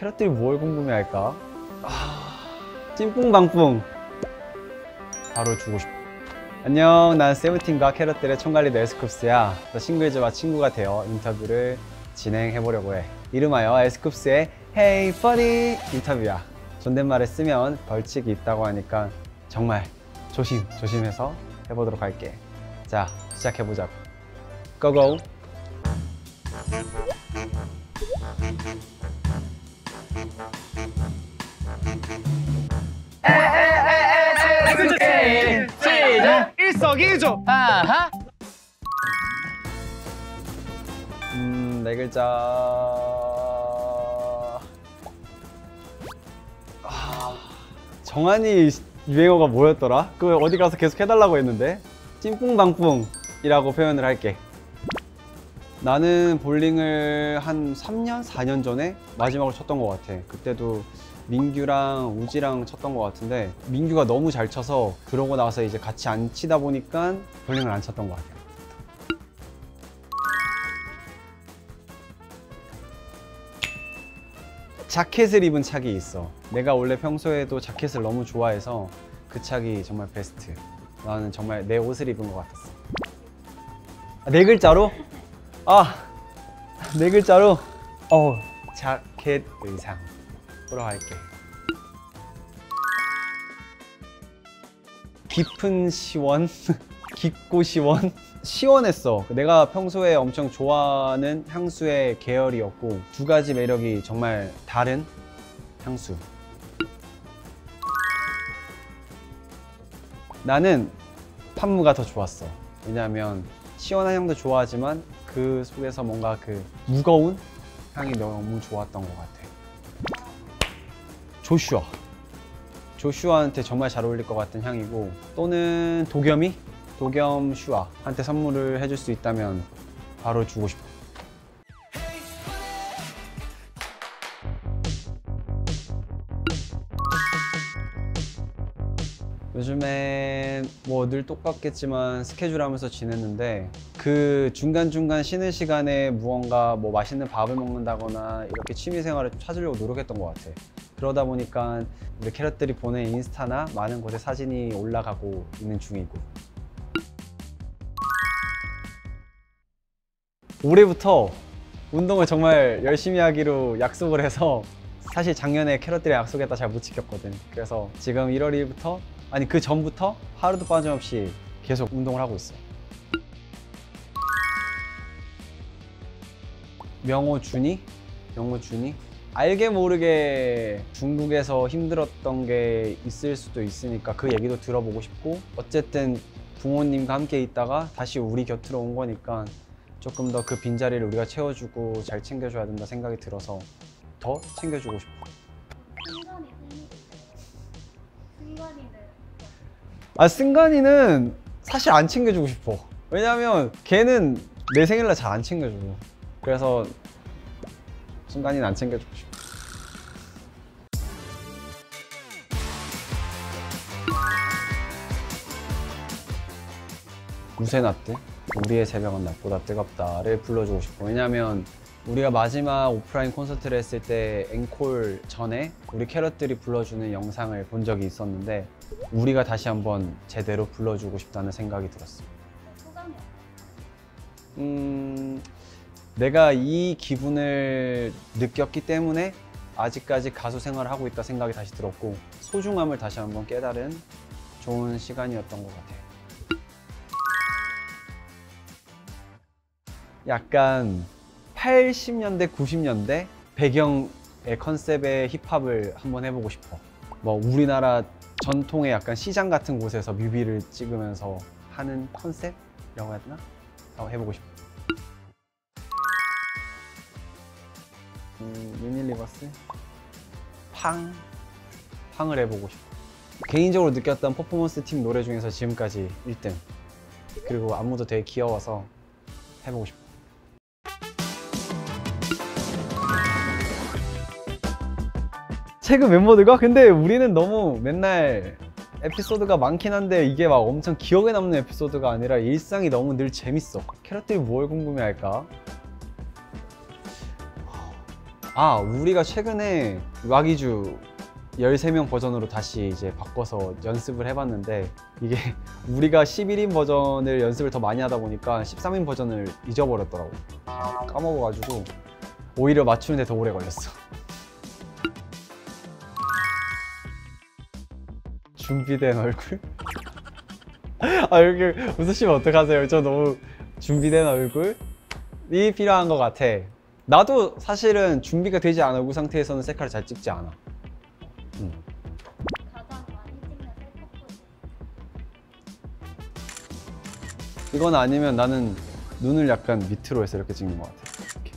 캐럿들이 뭘 궁금해할까? 찐뿡방뿡 바로 주고 싶어. 안녕, 난 세븐틴과 캐럿들의 총괄리더 에스쿱스야. 너 싱글즈와 친구가 되어 인터뷰를 진행해보려고 해. 이름하여 에스쿱스의 Hey Funny 인터뷰야. 존댓말을 쓰면 벌칙이 있다고 하니까 정말 조심해서 해보도록 할게. 자, 시작해보자고. 고고! 시작! 일석이조! 아하! 네 글자. 정한이 유행어가 뭐였더라? 그거 어디 가서 계속 해달라고 했는데? 찐뿡방뿡이라고 표현을 할게. 나는 볼링을 한 3년? 4년 전에 마지막으로 쳤던 것 같아. 그때도 민규랑 우지랑 쳤던 것 같은데, 민규가 너무 잘 쳐서 그러고 나서 이제 같이 안 치다 보니까 볼링을 안 쳤던 것 같아. 자켓을 입은 착이 있어. 내가 원래 평소에도 자켓을 너무 좋아해서 그 착이 정말 베스트. 나는 정말 내 옷을 입은 것 같았어. 네 글자로? 네 글자로? 자켓 의상 보러 갈게. 깊은 시원? 깊고 시원? 시원했어. 내가 평소에 엄청 좋아하는 향수의 계열이었고, 두 가지 매력이 정말 다른 향수. 나는 판무가 더 좋았어. 왜냐하면 시원한 향도 좋아하지만 그 속에서 뭔가 그 무거운 향이 너무 좋았던 것 같아. 조슈아한테 정말 잘 어울릴 것 같은 향이고, 또는 도겸 슈아한테 선물을 해줄 수 있다면 바로 주고 싶어. 요즘엔 뭐 늘 똑같겠지만 스케줄 하면서 지냈는데, 그 중간중간 쉬는 시간에 무언가 뭐 맛있는 밥을 먹는다거나 이렇게 취미생활을 좀 찾으려고 노력했던 것 같아. 그러다 보니까 우리 캐럿들이 보낸 인스타나 많은 곳에 사진이 올라가고 있는 중이고, 올해부터 운동을 정말 열심히 하기로 약속을 해서, 사실 작년에 캐럿들이랑 약속했다 잘 못 지켰거든. 그래서 지금 1월 1일부터, 아니 그 전부터 하루도 빠짐없이 계속 운동을 하고 있어. 명호준이? 알게 모르게 중국에서 힘들었던 게 있을 수도 있으니까 그 얘기도 들어보고 싶고, 어쨌든 부모님과 함께 있다가 다시 우리 곁으로 온 거니까 조금 더 그 빈자리를 우리가 채워주고 잘 챙겨줘야 된다 생각이 들어서 더 챙겨주고 싶어. 승관이는 사실 안 챙겨주고 싶어. 왜냐면 걔는 내 생일날 잘 안 챙겨줘. 그래서 승관이는 안 챙겨주고 싶어. 우세나트? 우리의 새벽은 낮보다 뜨겁다를 불러주고 싶어. 왜냐면 우리가 마지막 오프라인 콘서트를 했을 때 앵콜 전에 우리 캐럿들이 불러주는 영상을 본 적이 있었는데, 우리가 다시 한번 제대로 불러주고 싶다는 생각이 들었어. 내가 이 기분을 느꼈기 때문에 아직까지 가수 생활을 하고 있다 생각이 다시 들었고, 소중함을 다시 한번 깨달은 좋은 시간이었던 것 같아. 약간 80년대, 90년대 배경의 컨셉의 힙합을 한번 해보고 싶어. 뭐 우리나라 전통의 약간 시장 같은 곳에서 뮤비를 찍으면서 하는 컨셉이라고 해야 되나? 해보고 싶어. 유니리버스? 팡을 해보고 싶어. 개인적으로 느꼈던 퍼포먼스 팀 노래 중에서 지금까지 1등. 그리고 안무도 되게 귀여워서 해보고 싶어. 최근 멤버들과? 근데 우리는 너무 맨날 에피소드가 많긴 한데, 이게 막 엄청 기억에 남는 에피소드가 아니라 일상이 너무 늘 재밌어. 캐럿들이 뭘 궁금해할까? 아, 우리가 최근에 와기주 13명 버전으로 다시 이제 바꿔서 연습을 해봤는데 이게 우리가 11인 버전을 연습을 더 많이 하다 보니까 13인 버전을 잊어버렸더라고. 까먹어가지고 오히려 맞추는데 더 오래 걸렸어. 준비된 얼굴? 아, 이렇게 웃으시면 어떡하세요? 저 너무 준비된 얼굴이 필요한 것 같아. 나도 사실은 준비가 되지 않은 얼굴 상태에서는 셀카를 잘 찍지 않아. 가장 많이 찍는 셀카 포즈. 이건 아니면 나는 눈을 약간 밑으로 해서 이렇게 찍는 것 같아. 이렇게.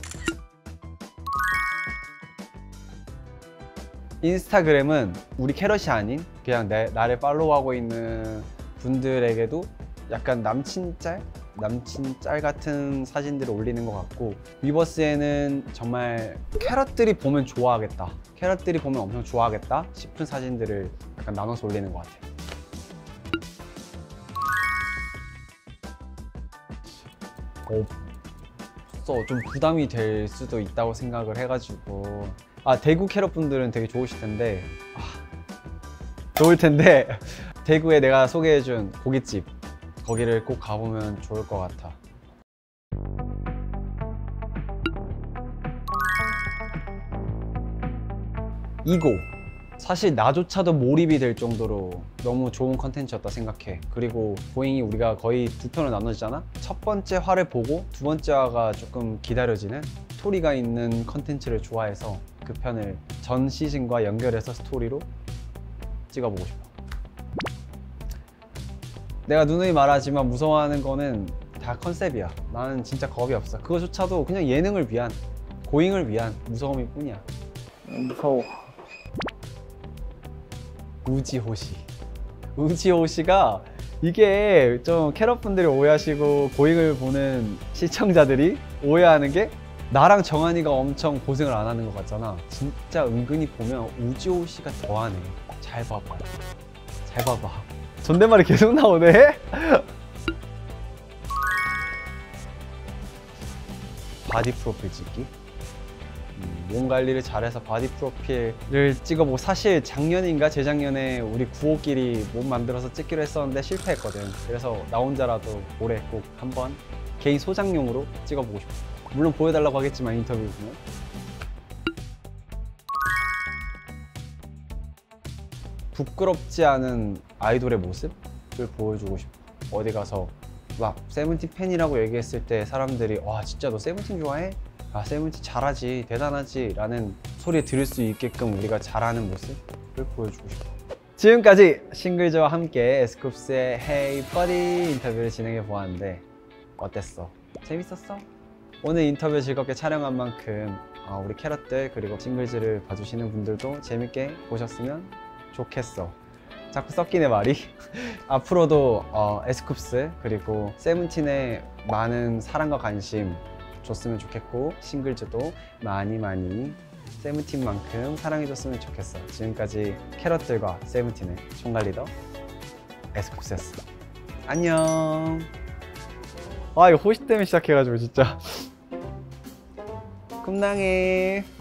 인스타그램은 우리 캐럿이 아닌 그냥 나를 팔로우하고 있는 분들에게도 약간 남친 짤 같은 사진들을 올리는 것 같고, 위버스에는 정말 캐럿들이 보면 좋아하겠다, 캐럿들이 보면 엄청 좋아하겠다 싶은 사진들을 약간 나눠서 올리는 것 같아요. 좀 부담이 될 수도 있다고 생각을 해가지고. 대구 캐럿 분들은 되게 좋으실 텐데, 대구에 내가 소개해준 고깃집, 거기를 꼭 가보면 좋을 것 같아. 이고, 사실 나조차도 몰입이 될 정도로 너무 좋은 컨텐츠였다 생각해. 그리고 고잉이 우리가 거의 두 편을 나눠지잖아? 첫 번째 화를 보고 두 번째 화가 조금 기다려지는 스토리가 있는 컨텐츠를 좋아해서 그 편을 전 시즌과 연결해서 스토리로 찍어보고 싶어. 내가 누누이 말하지만 무서워하는 거는 다 컨셉이야. 나는 진짜 겁이 없어. 그거조차도 그냥 예능을 위한, 고잉을 위한 무서움일 뿐이야. 무서워. 우지호시가 이게 좀 캐럿분들이 오해하시고 고잉을 보는 시청자들이 오해하는 게, 나랑 정한이가 엄청 고생을 안 하는 것 같잖아. 진짜 은근히 보면 우지호시가 더하네. 잘 봐봐. 잘 봐봐. 존댓말이 계속 나오네? 바디 프로필 찍기. 몸 관리를 잘해서 바디 프로필을 찍어보고, 사실 작년인가 재작년에 우리 구호끼리 몸 만들어서 찍기로 했었는데 실패했거든. 그래서 나 혼자라도 올해 꼭 한번 개인 소장용으로 찍어보고 싶어. 물론 보여달라고 하겠지만 인터뷰 보면. 부끄럽지 않은 아이돌의 모습을 보여주고 싶어. 어디 가서 막 세븐틴 팬이라고 얘기했을 때 사람들이 와, 진짜 너 세븐틴 좋아해? 아, 세븐틴 잘하지, 대단하지 라는 소리 들을 수 있게끔 우리가 잘하는 모습을 보여주고 싶어. 지금까지 싱글즈와 함께 에스쿱스의 Hey Buddy 인터뷰를 진행해 보았는데 어땠어? 재밌었어? 오늘 인터뷰 즐겁게 촬영한 만큼 우리 캐럿들 그리고 싱글즈를 봐주시는 분들도 재밌게 보셨으면 좋겠어. 자꾸 섞이네 말이. 앞으로도 에스쿱스 그리고 세븐틴의 많은 사랑과 관심 줬으면 좋겠고, 싱글즈도 많이 세븐틴만큼 사랑해줬으면 좋겠어. 지금까지 캐럿들과 세븐틴의 총괄리더 에스쿱스였어. 안녕. 이거 호시 때문에 시작해가지고 진짜. 꿈낭해.